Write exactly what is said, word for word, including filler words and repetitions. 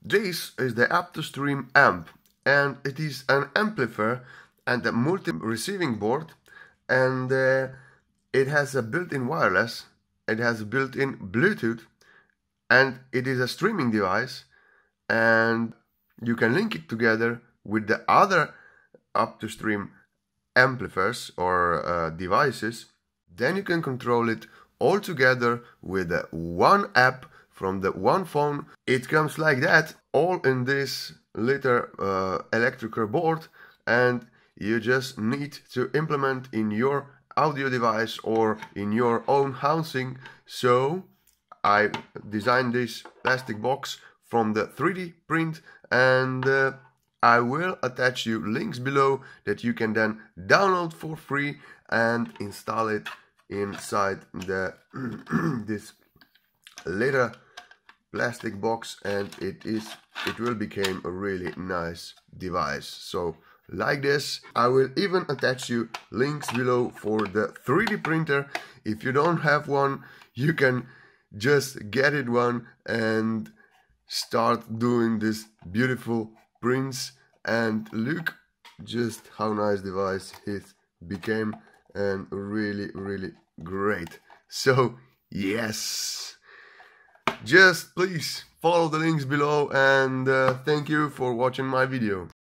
This is the AptoStream amp, and it is an amplifier and a multi-receiving board, and uh, it has a built-in wireless, it has a built-in Bluetooth, and it is a streaming device, and you can link it together with the other AptoStream amplifiers or uh, devices. Then you can control it all together with uh, one app from the one phone. It comes like that, all in this little uh, electrical board, and you just need to implement in your audio device or in your own housing. So I designed this plastic box from the three D print, and uh, I will attach you links below that you can then download for free and install it inside the this little plastic box, and it is it will become a really nice device. So like this, I will even attach you links below for the three D printer. If you don't have one, you can just get it one and start doing this beautiful prints. And look just how nice device it became, and really really great. So yes, just please follow the links below, and uh, thank you for watching my video.